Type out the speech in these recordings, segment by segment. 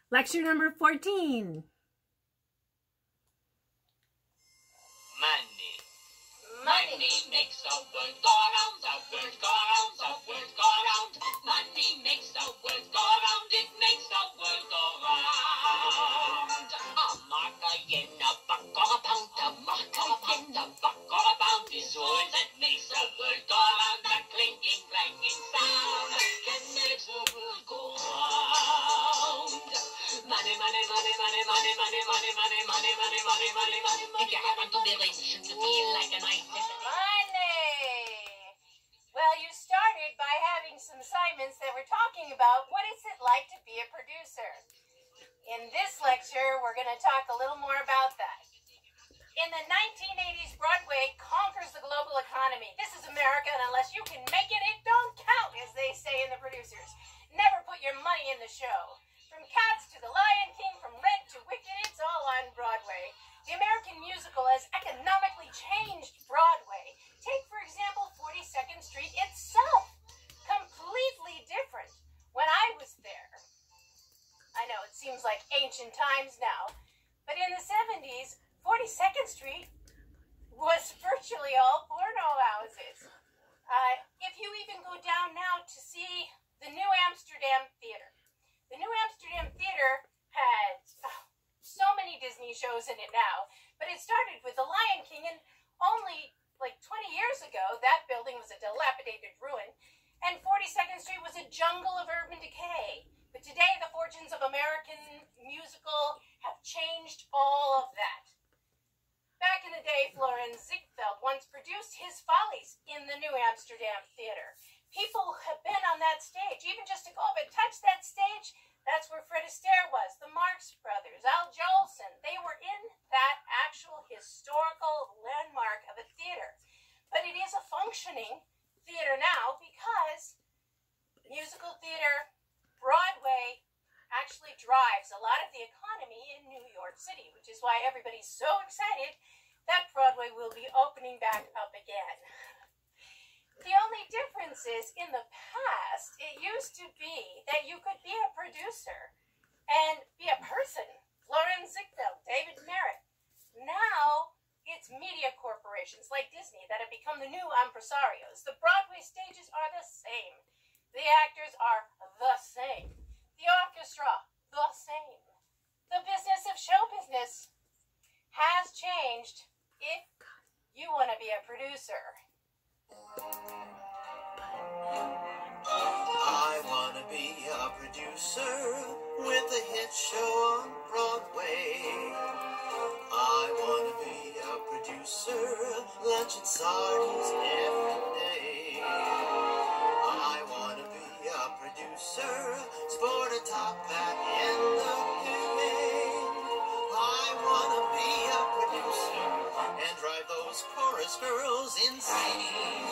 Lecture number 14. Money. Money makes the world go round, the world go round, the world go round. Money makes the world go round, it makes the world go round. A mark, a yen, a buck, or a pound, a mark, a yen, a buck, or a pound is all that makes the world go round. The clinking, clanking sound can make the world go round. Money, money, money, money, money, money, money, money, money, money, money, money, money, money. If you happen to be rich, you feel like a nice money. Well, you started by having some assignments that were talking about what is it like to be a producer. In this lecture, we're going to talk a little more about that. In the 1980s, Broadway conquers the global economy. This is America, and unless you can make it, it don't count, as they say in the producers. Never put your money in the show. From Cats to The Lion King, from Rent to Wicked, it's all on Broadway. The American musical has economically changed Broadway. Take, for example, 42nd Street itself. Completely different when I was there. I know it seems like ancient times now, but in the 70s, 42nd Street was virtually all porno houses. If you even go down now to see the New Amsterdam Theater. The New Amsterdam Theater had so many Disney shows in it now, but it started with The Lion King, and only like 20 years ago, that building was a dilapidated ruin, and 42nd Street was a jungle of urban decay. But today, the fortunes of American musical have changed all of that. Back in the day, Florence Ziegfeld once produced his Follies in the New Amsterdam Theater. People have been on that stage, even just to go up and touch that stage. That's where Fred Astaire was, the Marx Brothers, Al Jolson. They were in that actual historical landmark of a theater. But it is a functioning theater now because musical theater, Broadway, actually drives a lot of the economy in New York City, which is why everybody's so excited that Broadway will be opening back up again. The only difference is, in the past, it used to be that you could be a producer and be a person. Florence Ziegfeld, David Merritt. Now, it's media corporations like Disney that have become the new impresarios. The Broadway stages are the same. The actors are the same. The orchestra, the same. The business of show business has changed if you want to be a producer. I want to be a producer with a hit show on Broadway. I want to be a producer, lunch and sardines every day. I want to be a producer, sport a top hat in the game. I want to be a producer and drive those chorus girls insane.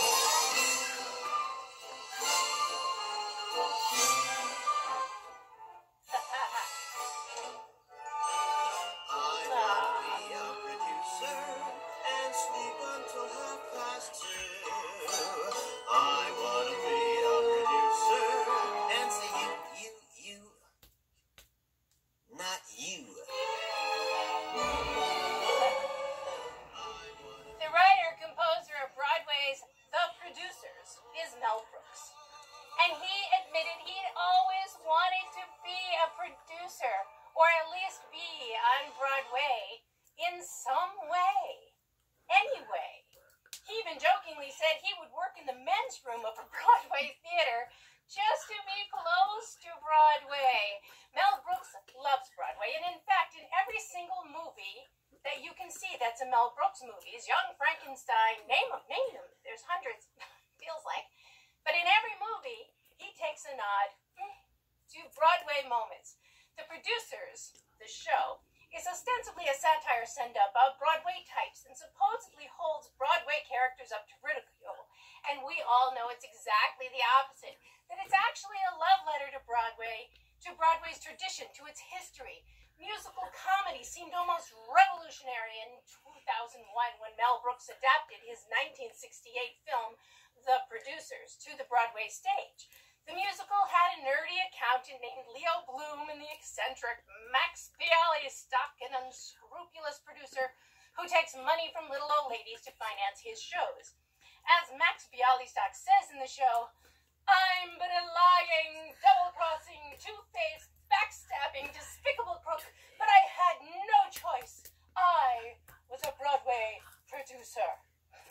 To its history. Musical comedy seemed almost revolutionary in 2001 when Mel Brooks adapted his 1968 film, The Producers, to the Broadway stage. The musical had a nerdy accountant named Leo Bloom and the eccentric Max Bialystock, an unscrupulous producer who takes money from little old ladies to finance his shows. As Max Bialystock says in the show, "I'm but a lying, double-crossing, two-faced, backstabbing, despicable crook, but I had no choice. I was a Broadway producer."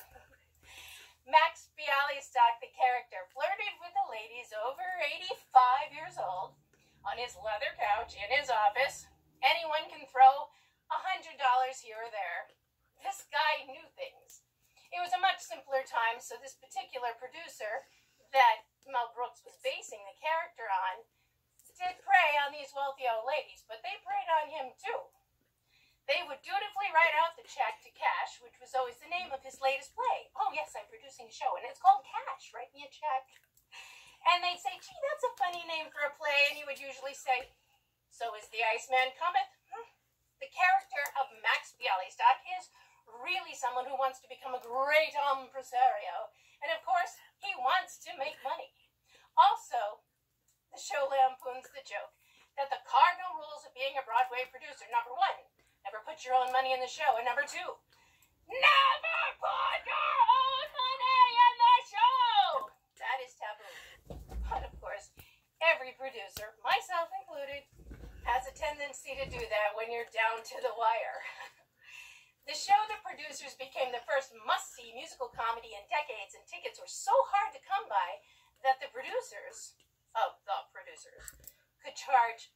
Max Bialystock, the character, flirted with the ladies over 85 years old on his leather couch in his office. Anyone can throw $100 here or there. This guy knew things. It was a much simpler time, so this particular producer that Mel Brooks was basing the character on did prey on these wealthy old ladies, but they preyed on him too. They would dutifully write out the check to Cash, which was always the name of his latest play. "Oh yes, I'm producing a show, and it's called Cash. Write me a check." And they'd say, "Gee, that's a funny name for a play," and he would usually say, "So is the Iceman cometh?" The character of Max Bialystock is really someone who wants to become a great impresario, and of course, he wants to make money. Also, the show lampoons the joke that the cardinal rules of being a Broadway producer: number one, never put your own money in the show, and number two, never put your own money in the show. That is taboo. But of course, every producer, myself included, has a tendency to do that when you're down to the wire. The show The Producers became the first must-see musical comedy in decades, and tickets were so hard to come by that the producers could charge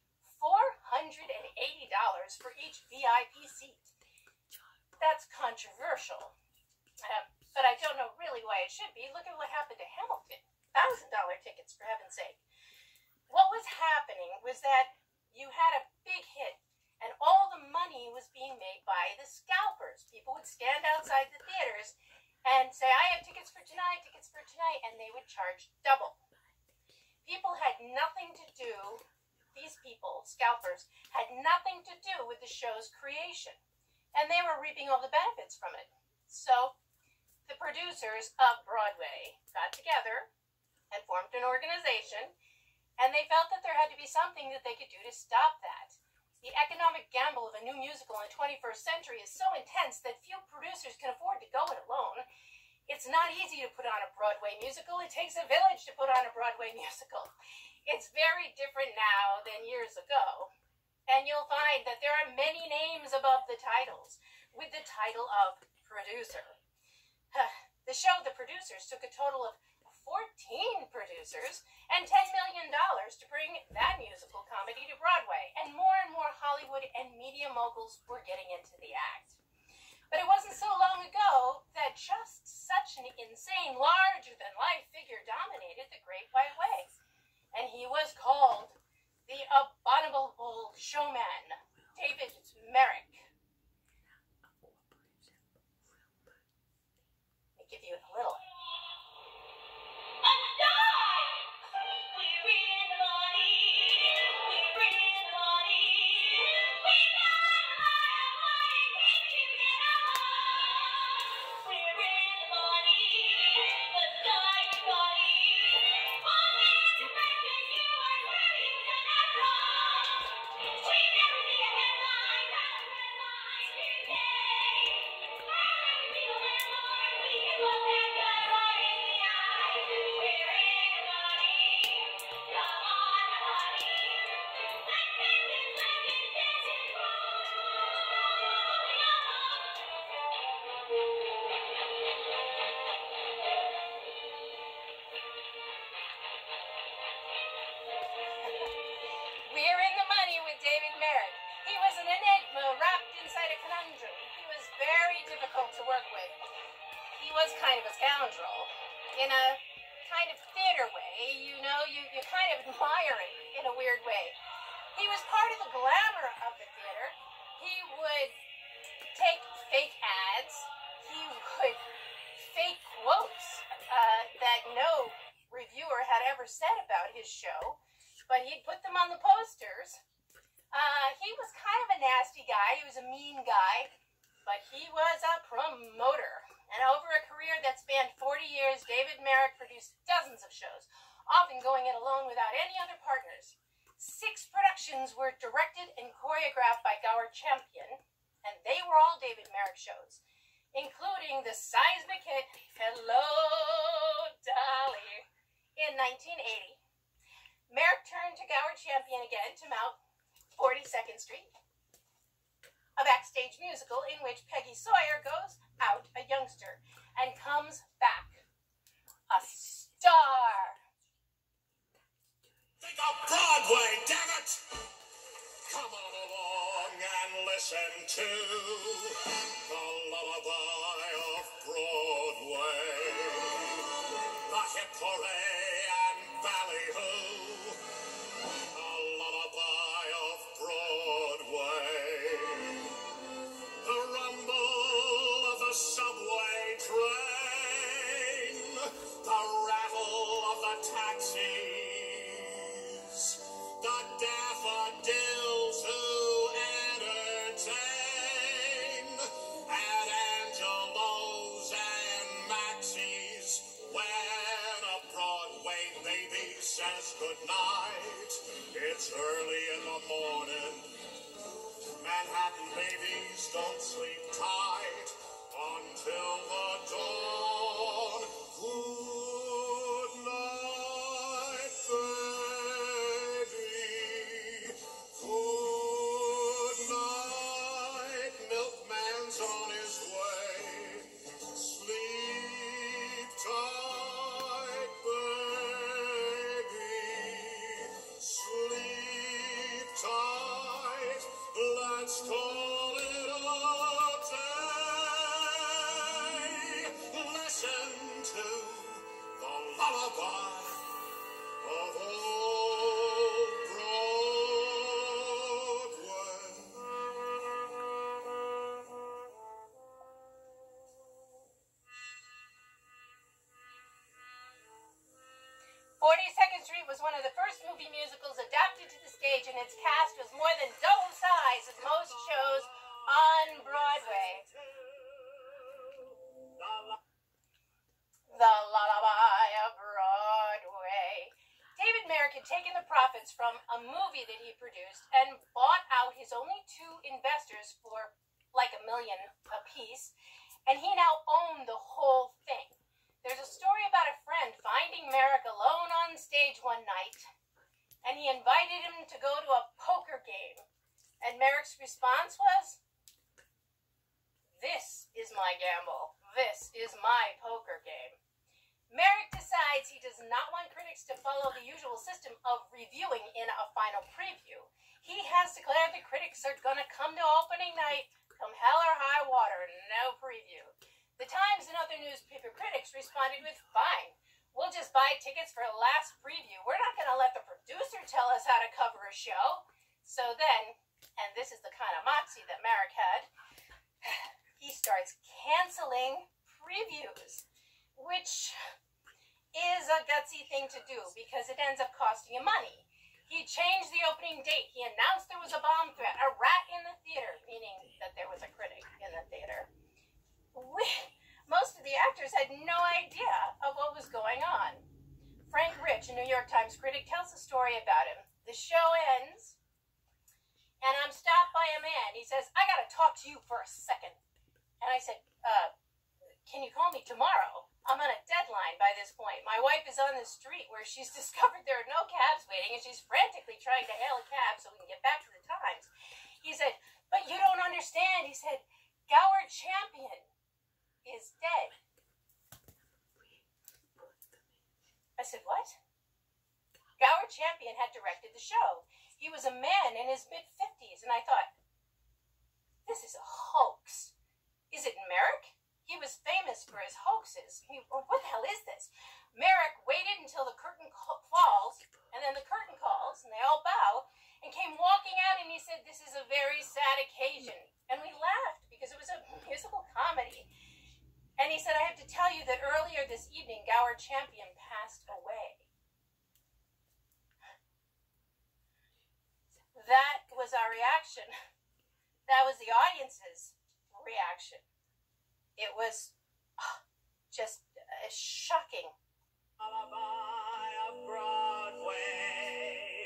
$480 for each VIP seat. That's controversial, but I don't know really why it should be. Look at what happened to Hamilton. $1,000 tickets, for heaven's sake. What was happening was that you had a big hit, and all the money was being made by the scalpers. People would stand outside the theaters and say, "I have tickets for tonight, and they would charge double. People had nothing to do, these people, scalpers, had nothing to do with the show's creation, and they were reaping all the benefits from it. So the producers of Broadway got together and formed an organization, and they felt that there had to be something that they could do to stop that. The economic gamble of a new musical in the 21st century is so intense that few producers can afford to go it alone. It's not easy to put on a Broadway musical. It takes a village to put on a Broadway musical. It's very different now than years ago. And you'll find that there are many names above the titles, with the title of producer. The show The Producers took a total of 14 producers and $10 million to bring that musical comedy to Broadway. And more Hollywood and media moguls were getting into the act. But it wasn't so long ago that just such an insane, larger-than-life figure dominated the Great White Way. And he was called the abominable showman, David Merrick. Let me give you a little. We're in the money with David Merrick. He was an enigma wrapped inside a conundrum. He was very difficult to work with. He was kind of a scoundrel. In a kind of theater way, you know, you kind of admire it in a weird way. He was part of the glamour of the theater. He would take fake ads. He would fake quotes that no reviewer had ever said about his show, but he'd put them on the posters. He was kind of a nasty guy. He was a mean guy, but he was a promoter. And over a career that spanned 40 years, David Merrick produced dozens of shows, often going it alone without any other partners. 6 productions were directed and choreographed by Gower Champion, and they were all David Merrick shows, including the seismic hit Hello, Dolly in 1980. Merrick turned to Gower Champion again to mount 42nd Street, a backstage musical in which Peggy Sawyer goes out a youngster and comes back a star. Think of Broadway, damn it! Come on along and listen to the lullaby of Broadway. The hip hooray and ballyhoo. The lullaby of Broadway. The rumble of the subway train. The rattle of the taxis. The daffodils who entertain at Angelo's and Maxie's when a Broadway baby says goodnight. It's early in the morning. Manhattan babies don't sleep tight until the dawn. Good night, baby. Good night, milkman's on his way. Sleep tight, baby. Sleep tight. Let's call it a day. Listen to the lullaby of old Broadway. 42nd Street was one of the first movie musicals adapted to the stage, and its cast was more than double the size of most shows on Broadway. The Lullaby of Broadway. David Merrick had taken the profits from a movie that he produced and bought out his only 2 investors for like $1 million apiece, and he now owned the whole thing. There's a story about a friend finding Merrick alone on stage one night, and he invited him to go to a poker game. And Merrick's response was, "This is my gamble. This is my poker game." Merrick decides he does not want critics to follow the usual system of reviewing in a final preview. He has declared the critics are going to come to opening night, come hell or high water, no preview. The Times and other newspaper critics responded with, "Fine, we'll just buy tickets for a last preview. We're not going to let the producer tell us how to cover a show." So then, and this is the kind of moxie that Merrick had, he starts canceling previews, which is a gutsy thing to do because it ends up costing you money. He changed the opening date. He announced there was a bomb threat, a rat in the theater, meaning that there was a critic in the theater. Most of the actors had no idea of what was going on. Frank Rich, a New York Times critic, tells a story about him. The show ends, and I'm stopped by a man. He says, "I got to talk to you for a second." And I said, "Can you call me tomorrow? I'm on a deadline by this point. My wife is on the street where she's discovered there are no cabs waiting, and she's frantically trying to hail a cab so we can get back to the Times." He said, "But you don't understand." He said, "Gower Champion is dead." I said, "What?" Gower Champion had directed the show. He was a man in his mid-50s, and I thought, this is a hoax. Is it Merrick? He was famous for his hoaxes. What the hell is this? Merrick waited until the curtain falls, and then the curtain calls, and they all bow, and came walking out, and he said, "This is a very sad occasion." And we laughed because it was a musical comedy. And he said, "I have to tell you that earlier this evening, Gower Champion passed away." That was our reaction. That was the audience's reaction. It was just shocking. Lullaby of Broadway.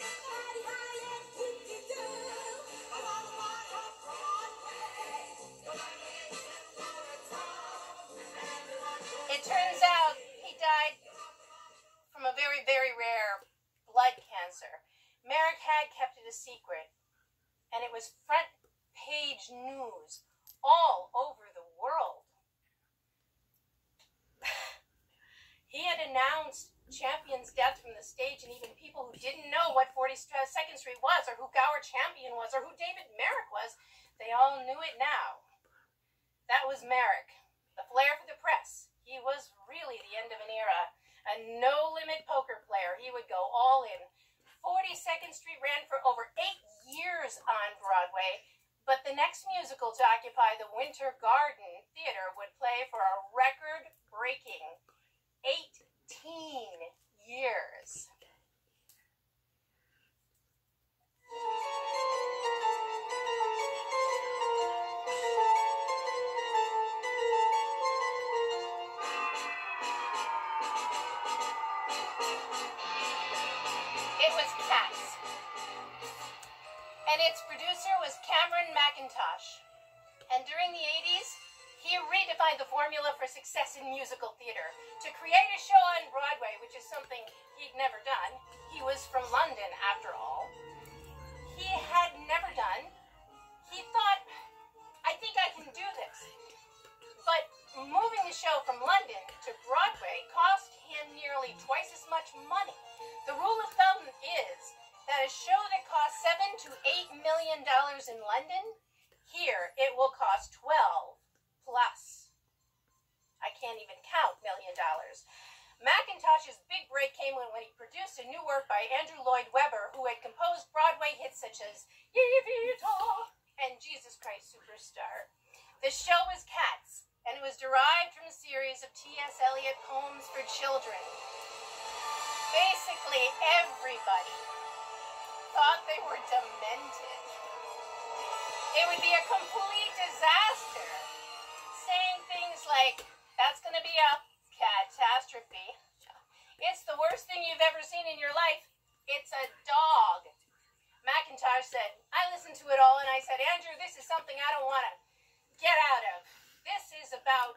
It turns out he died from a very, very rare blood cancer. Merrick had kept it a secret, and it was front page news all over the world. He had announced Champion's death from the stage, and even people who didn't know what 42nd Street was, or who Gower Champion was, or who David Merrick was, they all knew it now. That was Merrick, the flair for the press. He was really the end of an era, a no-limit poker player. He would go all in. 42nd Street ran for over 8 years on Broadway, but the next musical to occupy the Winter Garden Theater would play for a record-breaking 18 years. It was Cats. And its producer was Cameron McIntosh. And during the 80s, he redefined the formula for success in musical theater. To create a show on Broadway, which is something he'd never done, he was from London after all, he had never done, he thought, I think I can do this. But moving the show from London to Broadway cost him nearly twice as much money. The rule of thumb is that a show that costs $7 to $8 million in London, here it will cost 12 plus. I can't even count $1 million. McIntosh's big break came when he produced a new work by Andrew Lloyd Webber, who had composed Broadway hits such as Evita and Jesus Christ Superstar. The show was Cats, and it was derived from a series of T.S. Eliot poems for children. Basically, everybody thought they were demented. It would be a complete disaster, saying things like, that's going to be a catastrophe. It's the worst thing you've ever seen in your life. It's a dog. McIntosh said, I listened to it all and I said, Andrew, this is something I don't want to get out of. This is about,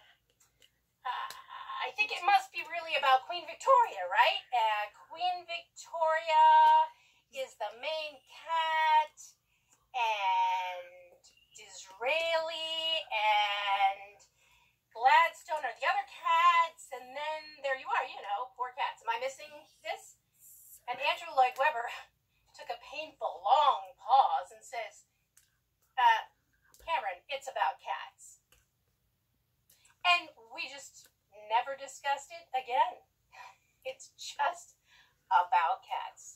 I think it must be really about Queen Victoria, right? Queen Victoria is the main cat, and Disraeli and Gladstone are the other cats, and then there you are, you know, four cats. Am I missing this? And Andrew Lloyd Webber took a painful, long pause and says, Cameron, it's about cats. And we just never discussed it again. It's just about cats.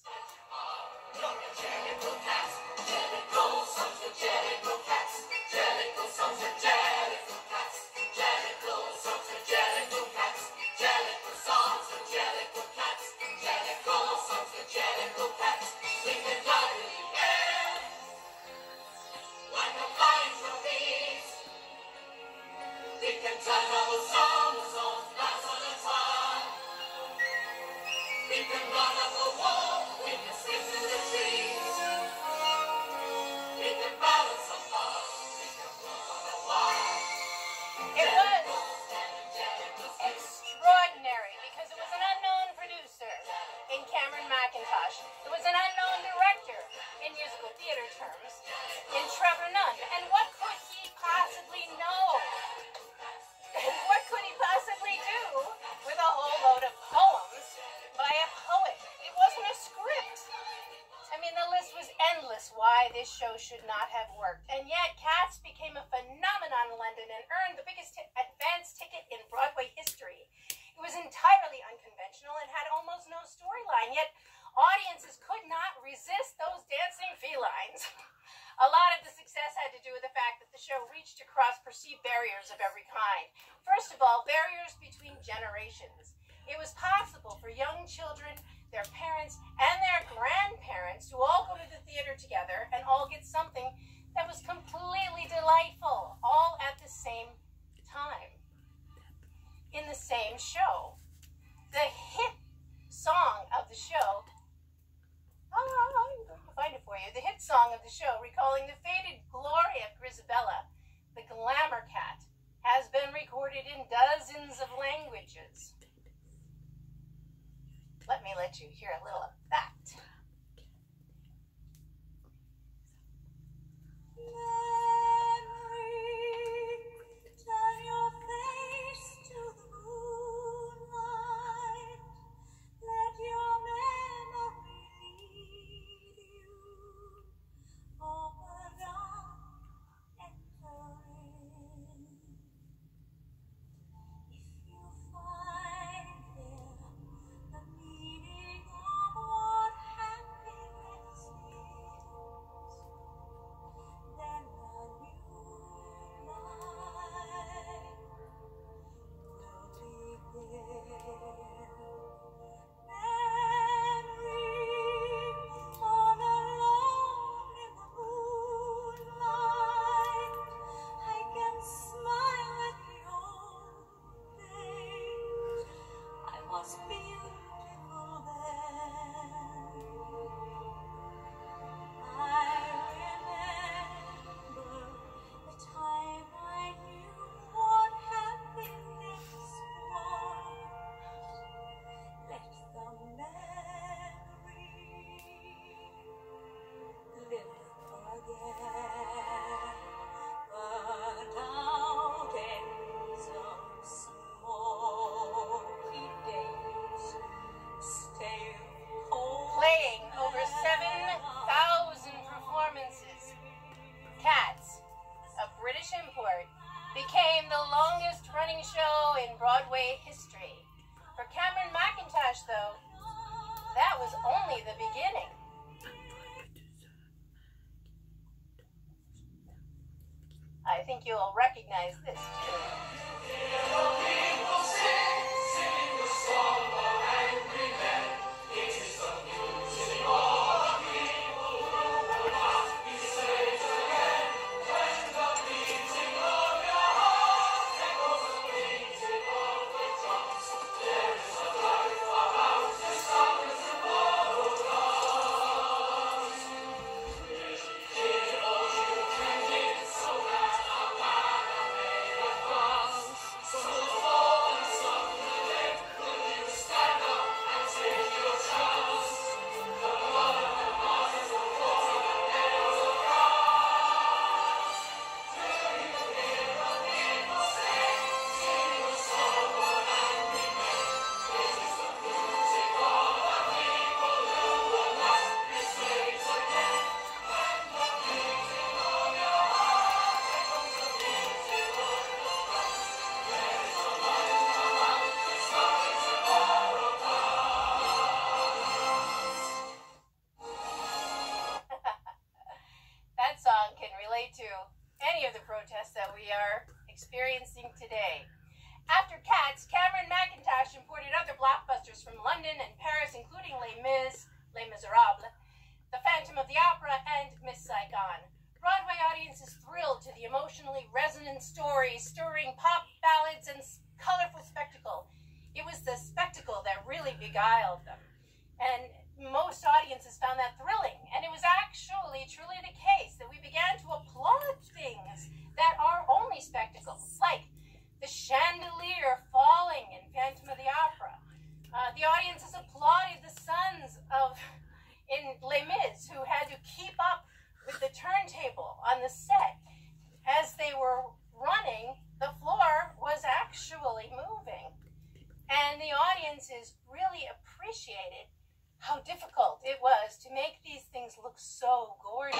It was extraordinary because it was an unknown producer in Cameron McIntosh. It was an unknown director in musical theater terms in Trevor Nunn. And what could he possibly know? What could he possibly do with a whole load of poems by a poet? It wasn't a script. I mean, the list was endless why this show should not have worked. And yet, Cats became a phenomenon in London and earned the biggest advance ticket in Broadway history. It was entirely unconventional and had almost no storyline, yet audiences could not resist those dancing felines. A lot of the success had to do with the fact that the show reached across perceived barriers of every kind. First of all, barriers between generations. It was possible for young children, their parents, and their grandparents to all go to the theater together and all get something that was completely delightful, all at the same time, in the same show. The hit song of the hit song of the show, recalling the faded glory of Grisabella, the glamour cat, has been recorded in dozens of languages. Let me let you hear a little of that. Playing over 7,000 performances, Cats, a British import, became the longest running show in Broadway history. For Cameron Mackintosh, though, that was only the beginning. I think you'll recognize this too. To any of the protests that we are experiencing today. After Cats, Cameron Mackintosh imported other blockbusters from London and Paris, including Les Mis, Les Miserables, The Phantom of the Opera, and Miss Saigon. Broadway audiences thrilled to the emotionally resonant stories, stirring pop ballads, and colorful spectacle. It was the spectacle that really beguiled them. And most audiences found that thrilling, and it was actually truly the case that we began to applaud things that are only spectacles, like the chandelier falling in Phantom of the Opera. The audiences applauded the sons in Les Mis, who had to keep up with the turntable on the set. As they were running, the floor was actually moving, and the audiences really appreciated how difficult it was to make these things look so gorgeous.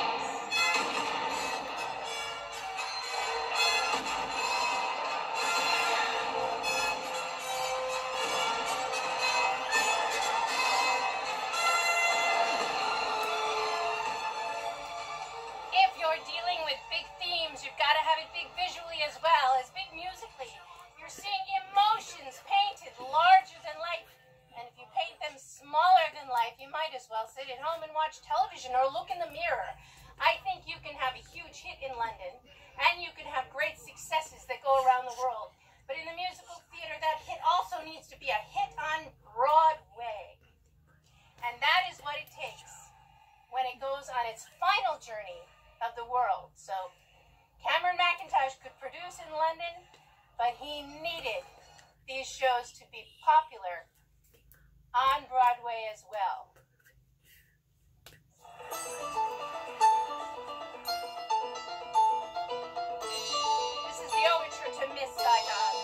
If you're dealing with big themes, you've got to have it big visually as well as big musically. You're seeing emotions painted larger than life. And if you paint them smaller than life, you might as well sit at home and watch television or look in the mirror. I think you can have a huge hit in London, and you can have great successes that go around the world. But in the musical theater, that hit also needs to be a hit on Broadway. And that is what it takes when it goes on its final journey of the world. So Cameron Mackintosh could produce in London, but he needed these shows to be popular on Broadway as well. This is the overture to Miss Saigon.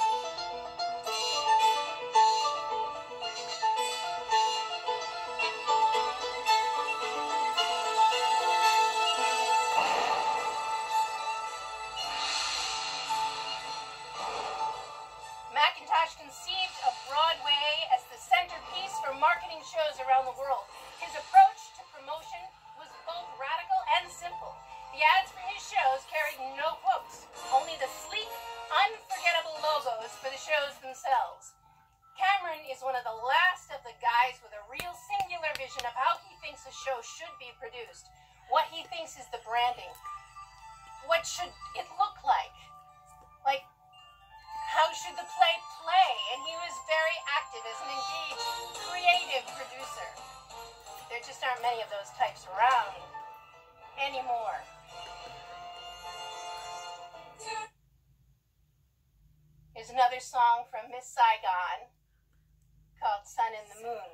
Mackintosh conceived of Broadway as the centerpiece for marketing shows around the world. His approach to promotion was both radical and simple. The ads for his shows carried no quotes, only the sleek, unforgettable logos for the shows themselves. Cameron is one of the last of the guys with a real singular vision of how he thinks a show should be produced, what he thinks is the branding, what should it look like. Like, how should the play play? And he was very active as an engaged, creative producer. There just aren't many of those types around anymore. Here's another song from Miss Saigon called Sun in the Moon.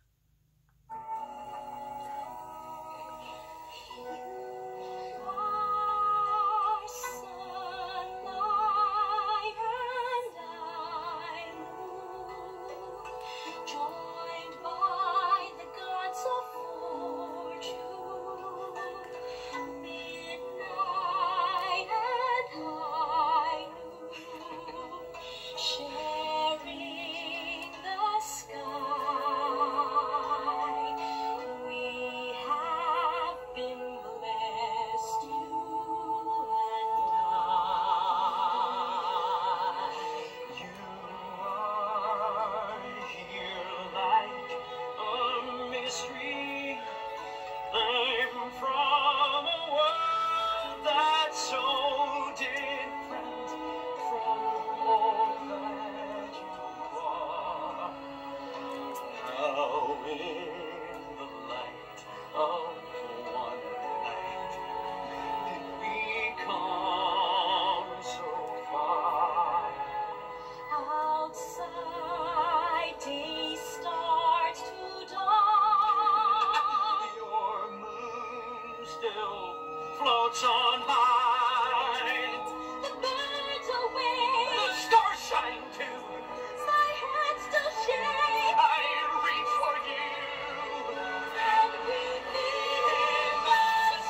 Floats on high. The birds away. The stars shine too. My hand still shakes. I reach for you. And we meet in the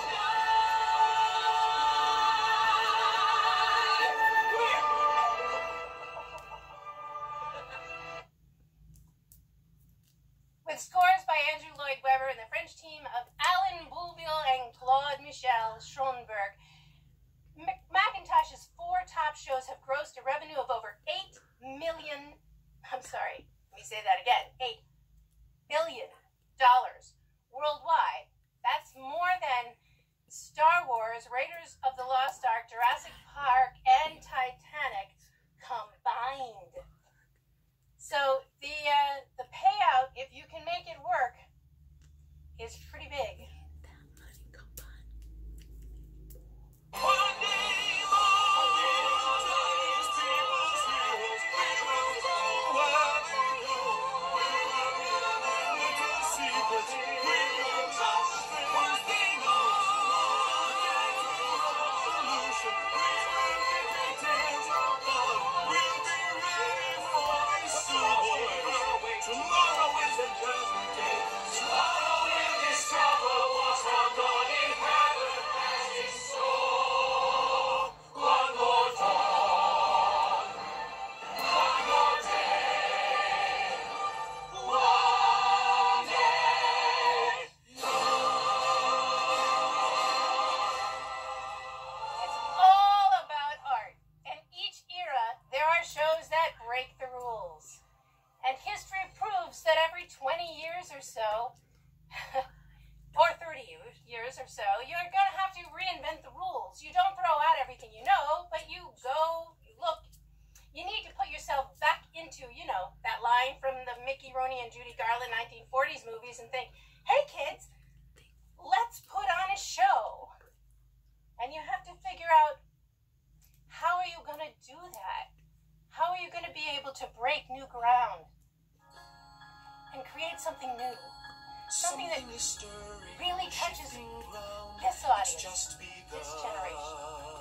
sky. With scores by Andrew Lloyd Webber and the French team of Alan Bouleville and Claude Michel Schoenberg, Mackintosh's 4 top shows have grossed a revenue of over $8 billion worldwide. That's more than Star Wars, Raiders of the Lost Ark, Jurassic Park, and Titanic combined. So the payout, if you can make it work, is pretty big. Or so, you're going to have to reinvent the rules. You don't throw out everything you know, but you go, you look. You need to put yourself back into, that line from the Mickey Rooney and Judy Garland 1940s movies and think, hey kids, let's break new ground and create something new. Something that really touches this audience, this generation.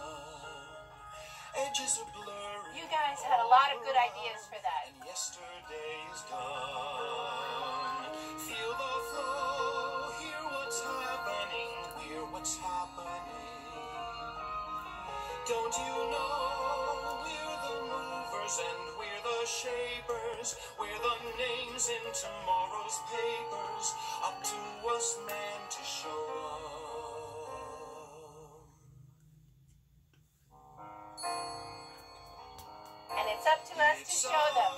Edges are blurry. You guys had a lot of good ideas for that. And yesterday is gone. Feel the flow, hear what's happening, hear what's happening. Don't you know we're the movers and we're the shapers. We're the names in tomorrow's papers. Up to us, man, to show up. And it's up to us to show them.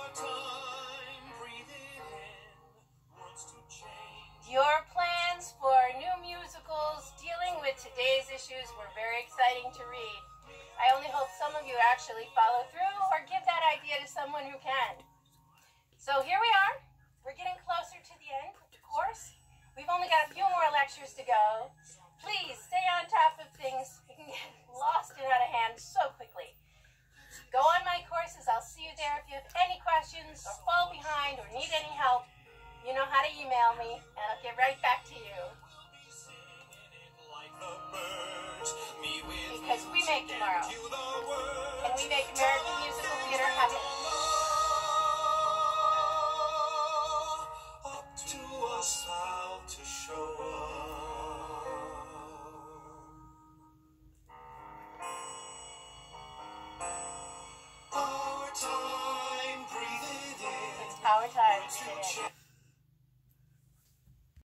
Your plans for new musicals dealing with today's issues were very exciting to read. I only hope some of you actually follow through or give that idea to someone who can. So here we are. We're getting closer to the end of the course. We've only got a few more lectures to go. Please stay on top of things. You can get lost and out of hand so quickly. Go on my courses. I'll see you there. If you have any questions or fall behind or need any help, you know how to email me, and I'll get right back to you.